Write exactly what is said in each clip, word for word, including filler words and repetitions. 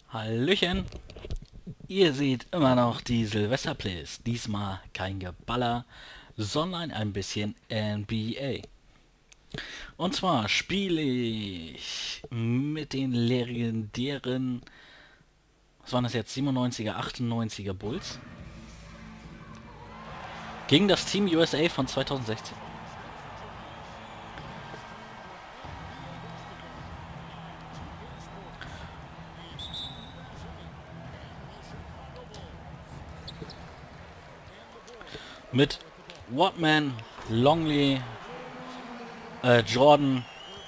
Hallöchen, ihr seht immer noch die Silvester-Plays. Diesmal kein Geballer, sondern ein bisschen N B A. Und zwar spiele ich mit den legendären, was waren das jetzt, siebenundneunziger, achtundneunziger Bulls gegen das Team U S A von zweitausendsechzehn. Mit Watman, Longley, äh, Jordan,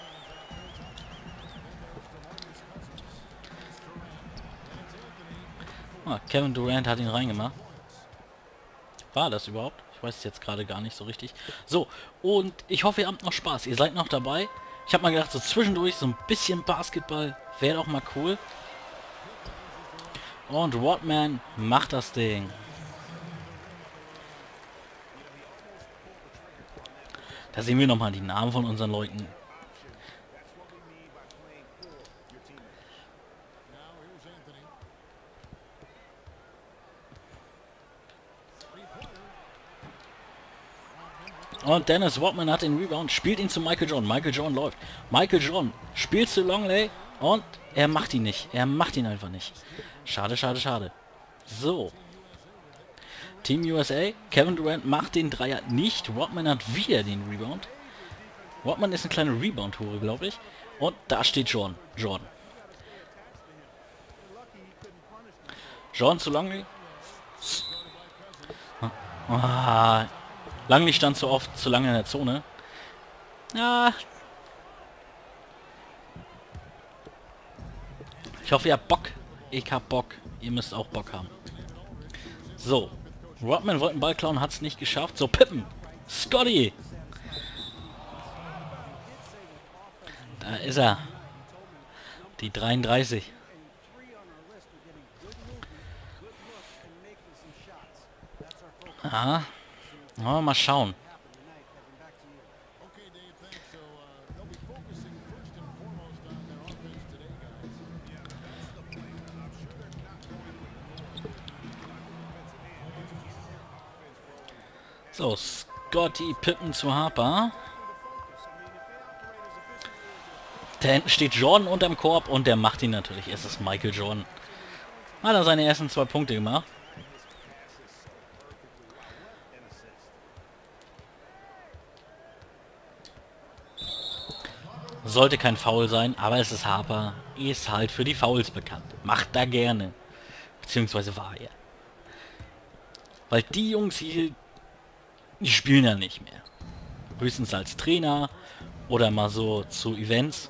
ah, Kevin Durant hat ihn reingemacht. War das überhaupt? Ich weiß es jetzt gerade gar nicht so richtig. So, und ich hoffe, ihr habt noch Spaß. Ihr seid noch dabei. Ich habe mal gedacht, so zwischendurch so ein bisschen Basketball wäre doch mal cool. Und Rodman macht das Ding. Da sehen wir nochmal die Namen von unseren Leuten. Und Dennis Rodman hat den Rebound, spielt ihn zu Michael Jordan. Michael Jordan läuft. Michael Jordan spielt zu Longley und er macht ihn nicht. Er macht ihn einfach nicht. Schade, schade, schade. So. Team U S A. Kevin Durant macht den Dreier nicht. Rodman hat wieder den Rebound. Rodman ist eine kleine Rebound-Hure, glaube ich. Und da steht Jordan. Jordan. Jordan zu Longley. Ah, Langley stand zu oft zu lange in der Zone. Ja. Ich hoffe, ihr habt Bock. Ich hab Bock. Ihr müsst auch Bock haben. So. Rodman wollte einen Ball klauen, hat es nicht geschafft. So, Pippen. Scotty. Da ist er. Die dreiunddreißig. Aha. Oh, mal schauen. So, Scotty Pippen zu Harper. Da hinten steht Jordan unterm Korb und der macht ihn natürlich. Es ist Michael Jordan. Hat er seine ersten zwei Punkte gemacht. Sollte kein Foul sein, aber es ist Harper. Ist halt für die Fouls bekannt. Macht da gerne. Beziehungsweise war er. Weil die Jungs hier, die spielen ja nicht mehr. Höchstens als Trainer oder mal so zu Events.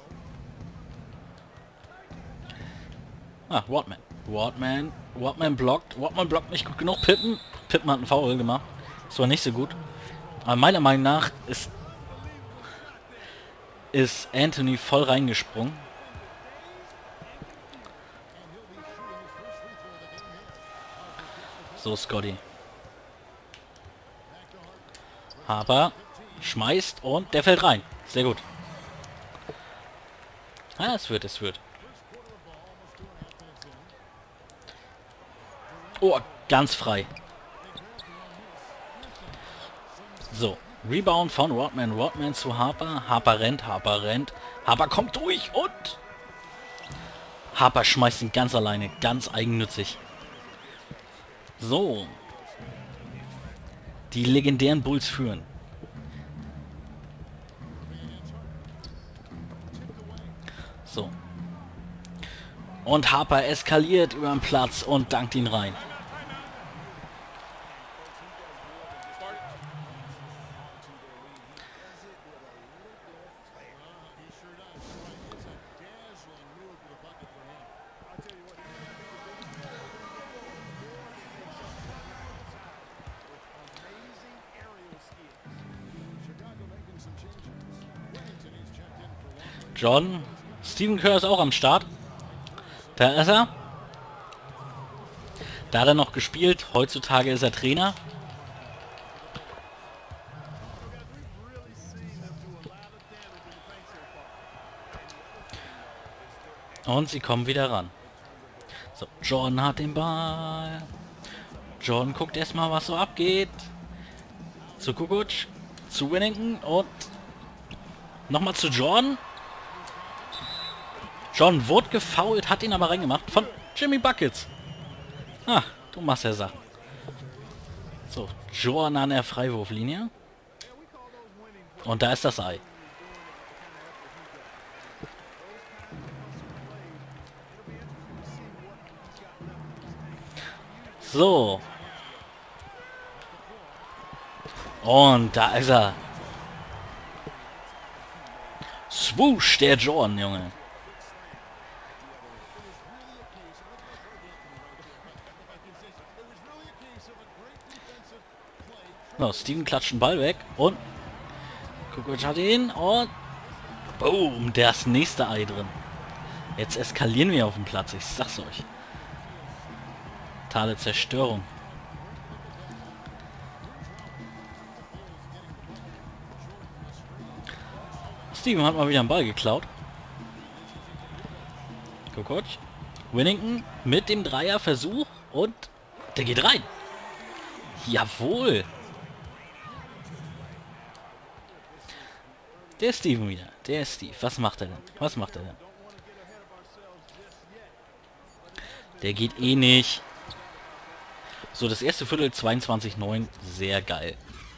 Ah, Rodman. Rodman. Rodman blockt. Rodman blockt nicht gut genug. Pippen. Pippen hat einen Foul gemacht. Das war nicht so gut. Aber meiner Meinung nach ist ist Anthony voll reingesprungen. So, Scotty. Harper schmeißt und der fällt rein. Sehr gut. Ah, es wird, es wird. Oh, ganz frei. So, Rebound von Rodman. Rodman zu Harper. Harper rennt, Harper rennt. Harper kommt durch und Harper schmeißt ihn ganz alleine, ganz eigennützig. So. Die legendären Bulls führen. So. Und Harper eskaliert über den Platz und dankt ihn rein. Jordan. Stephen Kerr ist auch am Start. Da ist er. Da hat er noch gespielt. Heutzutage ist er Trainer. Und sie kommen wieder ran. So, Jordan hat den Ball. Jordan guckt erstmal, was so abgeht. Zu Kukoc, zu Winnington und nochmal zu Jordan. Jordan wurde gefoult, hat ihn aber reingemacht von Jimmy Buckets. Ah, du machst ja Sachen. So, Jordan an der Freiwurflinie. Und da ist das Ei. So. Und da ist er. Swoosh, der Jordan, Junge. So, Steven klatscht den Ball weg und Kukoc hat ihn und boom, das nächste Ei drin. Jetzt eskalieren wir auf dem Platz, ich sag's euch. Totale Zerstörung. Steven hat mal wieder einen Ball geklaut. Kukoc. Winnington mit dem Dreierversuch und der geht rein. Jawohl. Der Steven wieder. Der Steve. Was macht er denn? Was macht er denn? Der geht eh nicht. So, das erste Viertel zweiundzwanzig neun. Sehr geil.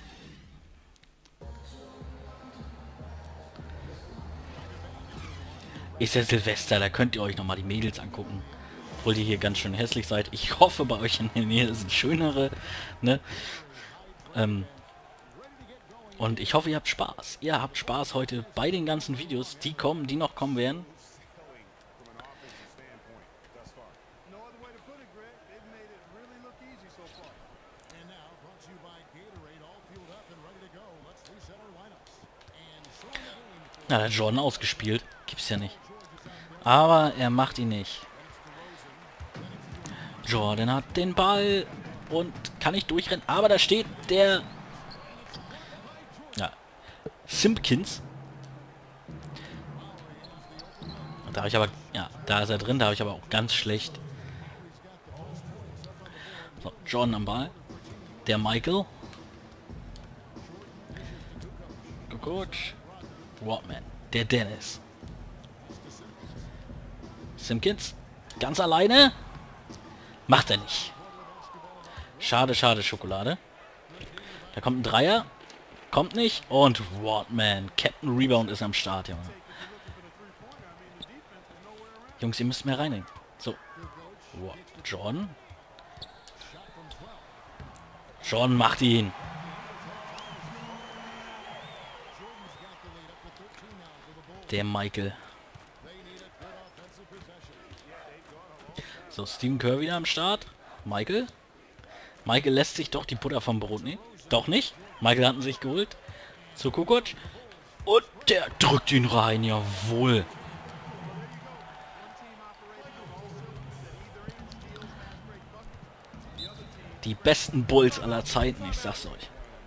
Ist ja Silvester, da könnt ihr euch nochmal die Mädels angucken. Obwohl ihr hier ganz schön hässlich seid. Ich hoffe, bei euch in der Nähe sind schönere. Ne? Ähm, und ich hoffe, ihr habt Spaß. Ihr habt Spaß heute bei den ganzen Videos, die kommen, die noch kommen werden. Na, der Jordan ausgespielt. Gibt's ja nicht. Aber er macht ihn nicht. Jordan hat den Ball und kann nicht durchrennen. Aber da steht der... Ja. Simpkins. Und da habe ich aber... Ja, da ist er drin. Da habe ich aber auch ganz schlecht... So, Jordan am Ball. Der Michael. Coach. Rodman. Der Dennis. Simpkins. Ganz alleine. Macht er nicht. Schade, schade, Schokolade. Da kommt ein Dreier. Kommt nicht. Und Rodman. Captain Rebound ist am Start, Junge. Jungs, ihr müsst mehr reinnehmen. So. Jordan. Jordan macht ihn. Der Michael. So, Stephen Curry wieder am Start. Michael. Michael lässt sich doch die Butter vom Brot nehmen. Doch nicht. Michael hat ihn sich geholt. Zu Kukoc. Und der drückt ihn rein. Jawohl. Die besten Bulls aller Zeiten, ich sag's euch.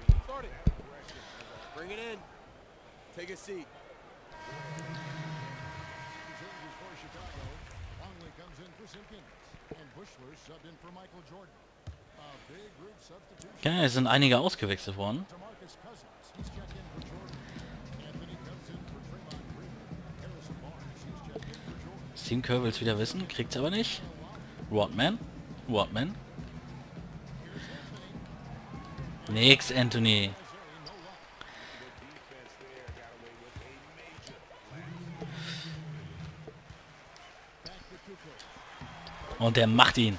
Ja, es sind einige ausgewechselt worden. Stephen Curry will es wieder wissen, kriegt's aber nicht. Rodman. Rodman. Nix, Anthony. Und der macht ihn.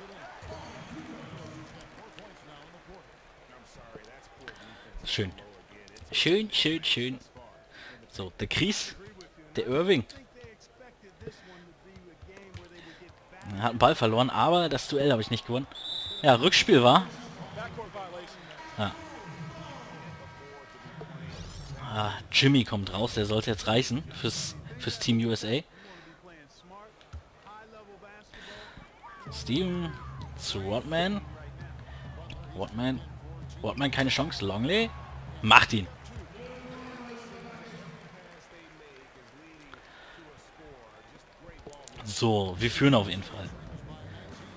Schön. Schön, schön, schön. So, der Kries. Der Irving. Er hat einen Ball verloren, aber das Duell habe ich nicht gewonnen. Ja, Rückspiel war. Ja. Ah, Jimmy kommt raus, der sollte jetzt reißen fürs, fürs Team U S A. Steven zu Rodman. Rodman. Rodman keine Chance. Longley. Macht ihn. So, wir führen auf jeden Fall.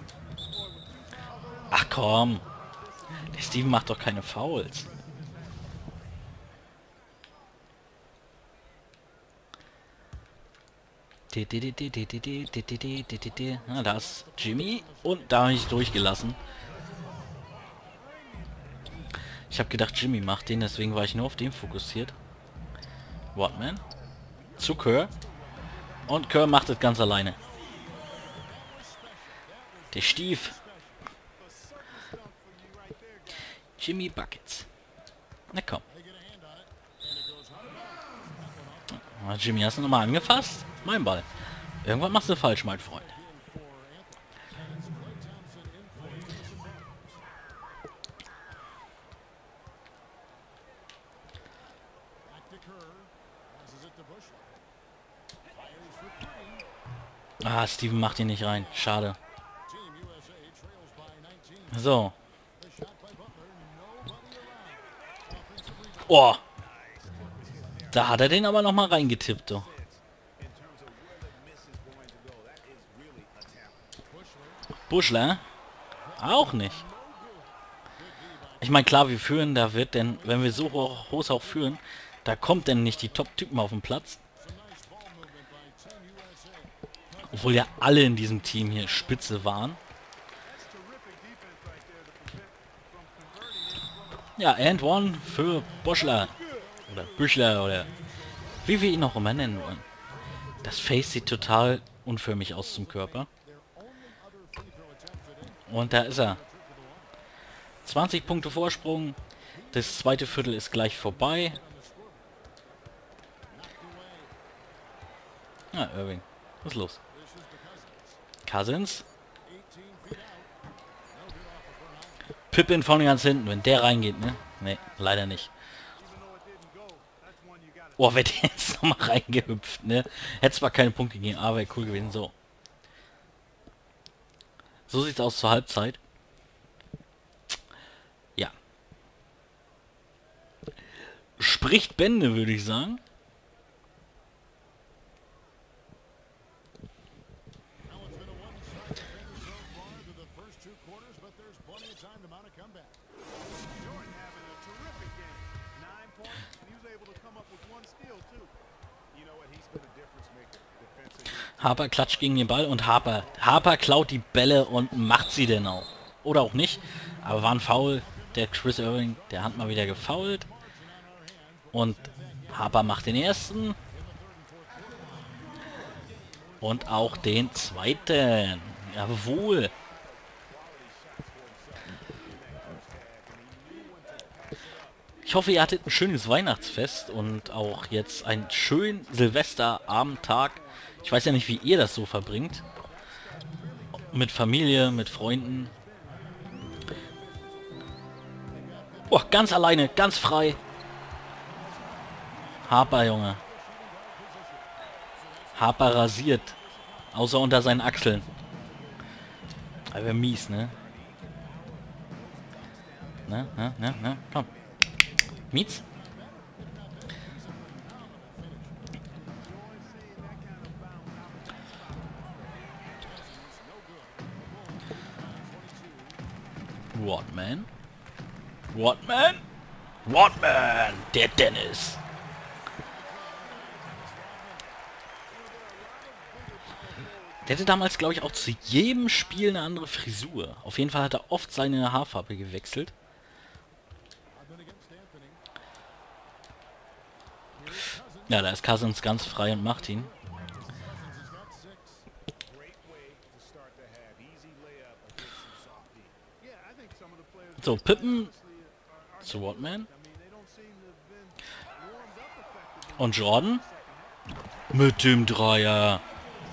komm. Der Steven macht doch keine Fouls. Na, da ist Jimmy. Und da habe ich durchgelassen. Ich habe gedacht, Jimmy macht den, deswegen war ich nur auf den fokussiert. Rodman. Zu Kerr. Und Kerr macht es ganz alleine. Der Stief. Jimmy Buckets. Na komm. Na, Jimmy, hast du nochmal angefasst? Mein Ball. Irgendwas machst du falsch, mein Freund. Ah, Steven macht ihn nicht rein. Schade. So. Oh. Da hat er den aber noch mal reingetippt, doch. Buschler? Auch nicht. Ich meine, klar, wir führen, da wird denn, wenn wir so hoch, hoch auch führen, da kommt denn nicht die Top-Typen auf den Platz. Obwohl ja alle in diesem Team hier spitze waren. Ja, and one für Buschler. Oder Büchler oder wie wir ihn auch immer nennen wollen. Das Face sieht total unförmig aus zum Körper. Und da ist er. zwanzig Punkte Vorsprung. Das zweite Viertel ist gleich vorbei. Ah, Irving. Was ist los? Cousins. Pippen von ganz hinten, wenn der reingeht, ne? Ne, leider nicht. Oh, wäre der jetzt nochmal reingehüpft, ne? Hätte zwar keine Punkte gegeben, aber wäre cool gewesen. So. So sieht's aus zur Halbzeit. Ja. Spricht Bände, würde ich sagen. Harper klatscht gegen den Ball und Harper. Harper klaut die Bälle und macht sie denn auch. Oder auch nicht. Aber war ein Foul. Der Chris Irving, der hat mal wieder gefoult. Und Harper macht den ersten. Und auch den zweiten. Jawohl. Ich hoffe, ihr hattet ein schönes Weihnachtsfest und auch jetzt einen schönen Silvesterabendtag. Ich weiß ja nicht, wie ihr das so verbringt. Mit Familie, mit Freunden. Boah, ganz alleine, ganz frei. Harper, Junge. Harper rasiert. Außer unter seinen Achseln. Aber mies, ne? Ne, ne, ne, ne, komm. Mietz? Rodman? Rodman? Rodman! Der Dennis! Der hatte damals, glaube ich, auch zu jedem Spiel eine andere Frisur. Auf jeden Fall hat er oft seine Haarfarbe gewechselt. Ja, da ist Cousins ganz frei und macht ihn. So, Pippen zu Rodman. Und Jordan. Mit dem Dreier.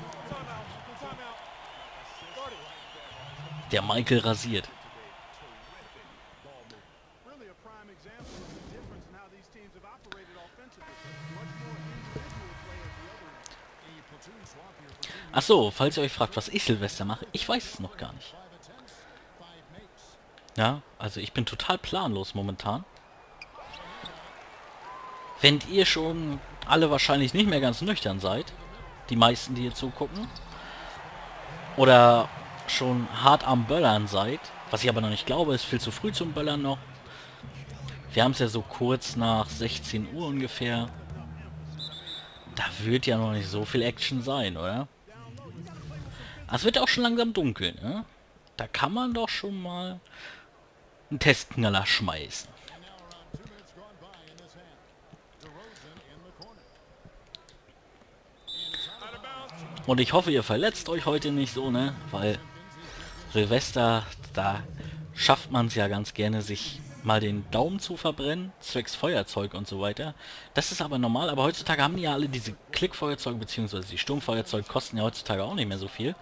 Der Michael rasiert. Ach so, falls ihr euch fragt, was ich Silvester mache, ich weiß es noch gar nicht. Ja, also ich bin total planlos momentan. Wenn ihr schon alle wahrscheinlich nicht mehr ganz nüchtern seid, die meisten, die hier zugucken, oder schon hart am Böllern seid, was ich aber noch nicht glaube, ist viel zu früh zum Böllern noch. Wir haben es ja so kurz nach sechzehn Uhr ungefähr. Da wird ja noch nicht so viel Action sein, oder? Es wird auch schon langsam dunkel, ne? Da kann man doch schon mal einen Testknaller schmeißen. Und ich hoffe, ihr verletzt euch heute nicht so, ne? Weil Silvester, da schafft man es ja ganz gerne, sich mal den Daumen zu verbrennen, zwecks Feuerzeug und so weiter. Das ist aber normal, aber heutzutage haben die ja alle diese Klickfeuerzeuge, beziehungsweise die Sturmfeuerzeuge kosten ja heutzutage auch nicht mehr so viel.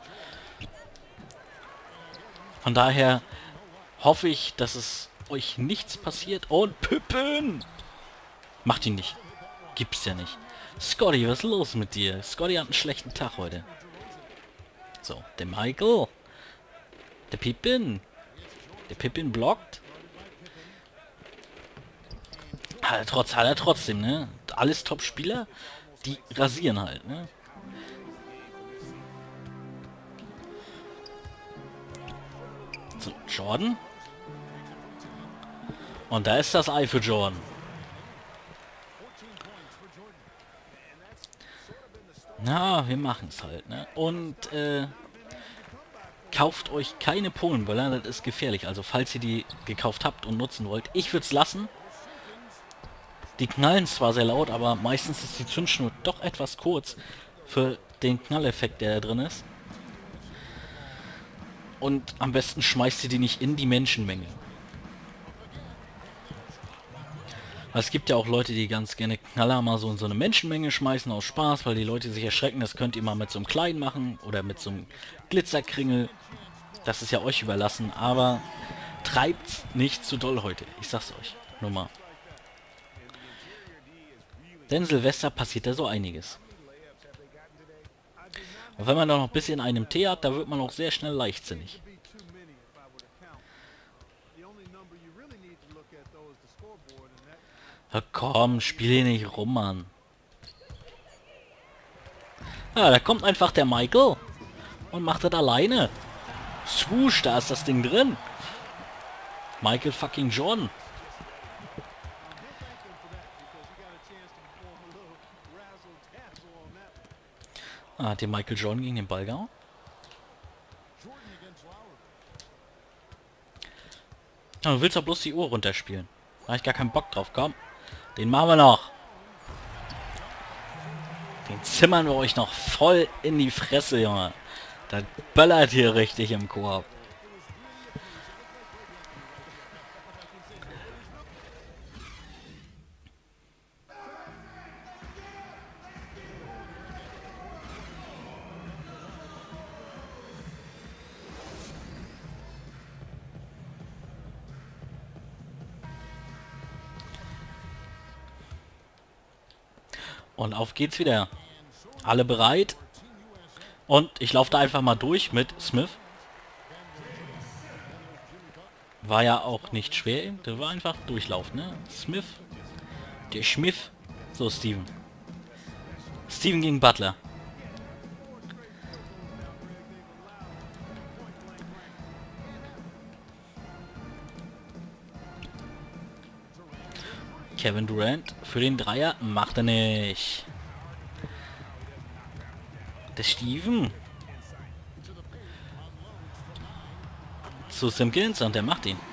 Von daher hoffe ich, dass es euch nichts passiert. Und Pippen! Macht ihn nicht. Gibt's ja nicht. Scotty, was ist los mit dir? Scotty hat einen schlechten Tag heute. So, der Michael. Der Pippin. Der Pippin blockt. Hat er, trotz, hat er trotzdem, ne? Alles Top-Spieler, die rasieren halt, ne? So, Jordan. Und da ist das Ei für Jordan. Na, wir machen es halt, ne? Und, äh, kauft euch keine Polenböller, das ist gefährlich. Also, falls ihr die gekauft habt und nutzen wollt, ich würde es lassen. Die knallen zwar sehr laut, aber meistens ist die Zündschnur doch etwas kurz für den Knalleffekt, der da drin ist. Und am besten schmeißt ihr die nicht in die Menschenmenge. Es gibt ja auch Leute, die ganz gerne Knaller mal so in so eine Menschenmenge schmeißen aus Spaß, weil die Leute sich erschrecken. Das könnt ihr mal mit so einem Kleinen machen oder mit so einem Glitzerkringel. Das ist ja euch überlassen, aber treibt's nicht zu doll heute. Ich sag's euch. Nur mal. Denn Silvester passiert da so einiges. Und wenn man da noch ein bisschen einen Tee hat, da wird man auch sehr schnell leichtsinnig. Ja, komm, spiel hier nicht rum, Mann. Ja, da kommt einfach der Michael und macht das alleine. Swoosh, da ist das Ding drin. Michael fucking Jordan. Ah, hat den Michael Jordan gegen den Ball gehauen? Ja, du willst doch bloß die Uhr runterspielen. Da habe ich gar keinen Bock drauf. Komm, den machen wir noch. Den zimmern wir euch noch voll in die Fresse, Junge. Das böllert hier richtig im Koop. Und auf geht's wieder. Alle bereit? Und ich laufe da einfach mal durch mit Smith. War ja auch nicht schwer. Der war einfach durchlaufen, ne? Smith. Der Schmiff. So, Steven. Steven gegen Butler. Kevin Durant für den Dreier macht er nicht. Der Steven. Zu Simkins und der macht ihn.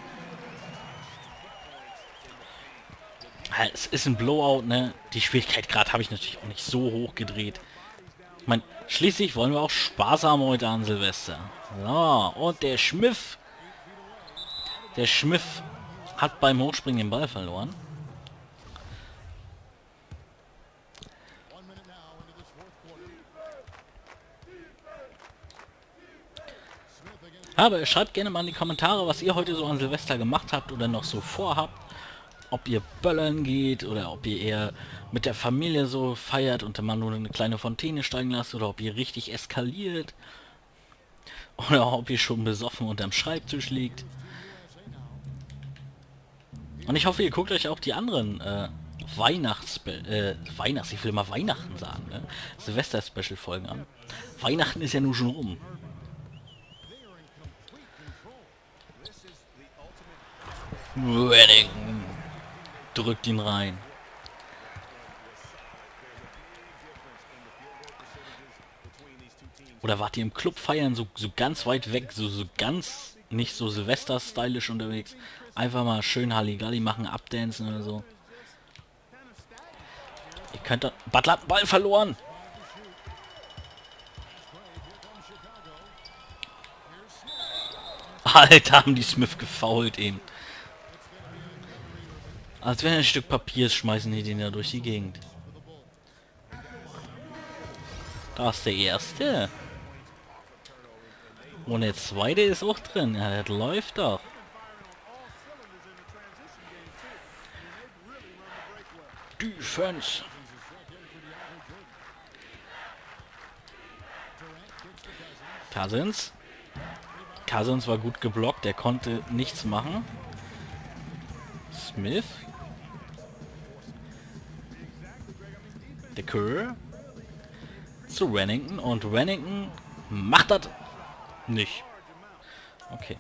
Es ist ein Blowout, ne? Die Schwierigkeit gerade habe ich natürlich auch nicht so hoch gedreht. Ich meine, schließlich wollen wir auch Spaß haben heute an Silvester. So, und der Schmiff. Der Schmiff hat beim Hochspringen den Ball verloren. Aber schreibt gerne mal in die Kommentare, was ihr heute so an Silvester gemacht habt oder noch so vorhabt. Ob ihr böllern geht oder ob ihr eher mit der Familie so feiert und dann mal nur eine kleine Fontäne steigen lasst oder ob ihr richtig eskaliert. Oder ob ihr schon besoffen unterm Schreibtisch liegt. Und ich hoffe, ihr guckt euch auch die anderen äh, Weihnachts... Äh, Weihnachts... Ich will mal Weihnachten sagen, ne? Silvester-Special-Folgen an. Weihnachten ist ja nur schon rum. Reddington drückt ihn rein. Oder wart ihr im Club feiern, so, so ganz weit weg, so, so ganz nicht so Silvester-stylisch unterwegs. Einfach mal schön Halligalli machen, abdancen oder so. Ihr könnt da... Butler hat den Ball verloren! Alter, haben die Smith gefoult eben. Als wenn ein Stück Papier ist, schmeißen die den da durch die Gegend. Da ist der erste. Und der zweite ist auch drin. Ja, das läuft doch. Defense. Cousins. Cousins war gut geblockt. Der konnte nichts machen. Smith. Der Kerr. Zu Reddington. Und Reddington macht das nicht. Okay.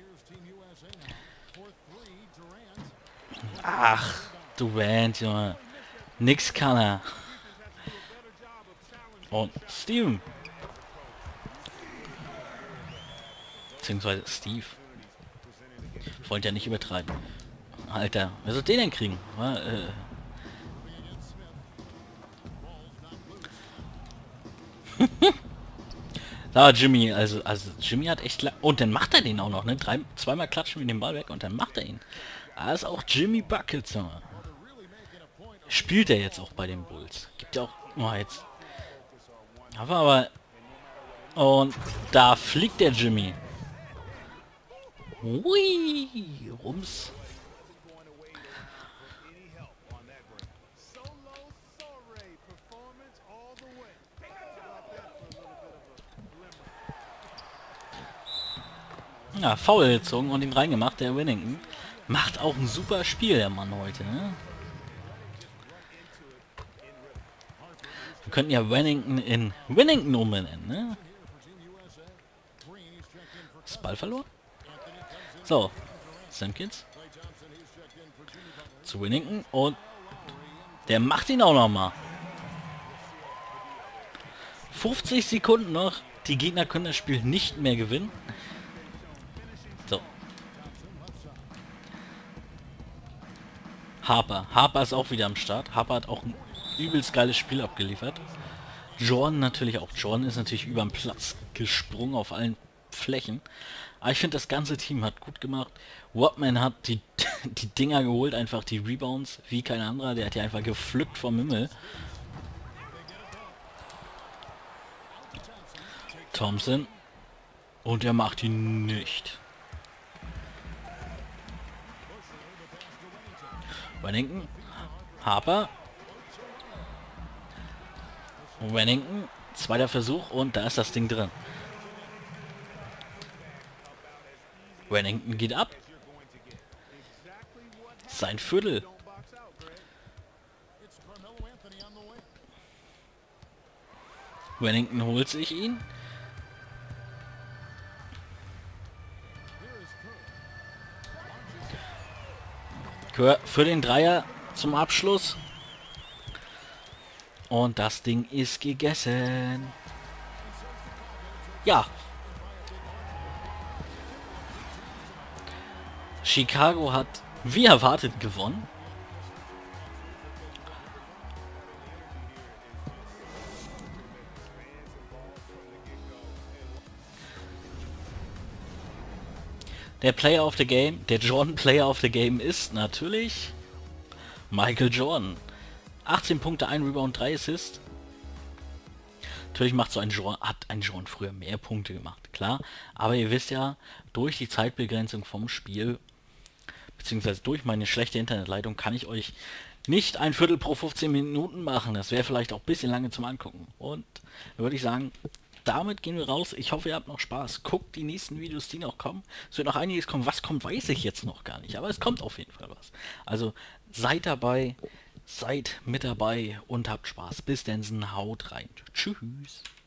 Ach, Durant, Junge. Nix kann er. Und Steven. Beziehungsweise Steve. Ich wollte ja nicht übertreiben. Alter, wer soll den denn kriegen? Ja, äh. Da Jimmy, also, also Jimmy hat echt... Und dann macht er den auch noch, ne? Drei, zweimal klatschen wir den Ball weg und dann macht er ihn. Da ist auch Jimmy Buckets, Junge. Spielt er jetzt auch bei den Bulls. Gibt ja auch... Oh, jetzt... Aber, aber... Und da fliegt der Jimmy. Hui, rums. Ja, faul gezogen und ihn reingemacht, der Reddington. Macht auch ein super Spiel, der Mann heute, ne? Wir könnten ja Reddington in Reddington umbenennen, ne? Das Ball verloren? So, Simkins. Zu Reddington und der macht ihn auch noch mal. fünfzig Sekunden noch. Die Gegner können das Spiel nicht mehr gewinnen. So. Harper. Harper ist auch wieder am Start. Harper hat auch ein übelst geiles Spiel abgeliefert. Jordan natürlich auch. Jordan ist natürlich über den Platz gesprungen auf allen Flächen. Aber ich finde, das ganze Team hat gut gemacht. Rodman hat die, die Dinger geholt, einfach die Rebounds, wie kein anderer. Der hat ja einfach gepflückt vom Himmel. Thompson. Und er macht ihn nicht. Reddington. Harper. Reddington. Zweiter Versuch und da ist das Ding drin. Reddington geht ab. Sein Viertel. Reddington holt sich ihn. Für den Dreier zum Abschluss. Und das Ding ist gegessen. Ja. Chicago hat wie erwartet gewonnen. Der Player of the Game, der Jordan Player of the Game ist natürlich Michael Jordan. achtzehn Punkte, ein Rebound, drei Assists. Natürlich macht so ein Jordan, hat ein Jordan früher mehr Punkte gemacht, klar. Aber ihr wisst ja, durch die Zeitbegrenzung vom Spiel, beziehungsweise durch meine schlechte Internetleitung, kann ich euch nicht ein Viertel pro fünfzehn Minuten machen. Das wäre vielleicht auch ein bisschen lange zum Angucken. Und da würde ich sagen, damit gehen wir raus. Ich hoffe, ihr habt noch Spaß. Guckt die nächsten Videos, die noch kommen. Es wird noch einiges kommen. Was kommt, weiß ich jetzt noch gar nicht. Aber es kommt auf jeden Fall was. Also seid dabei, seid mit dabei und habt Spaß. Bis dann, haut rein. Tschüss.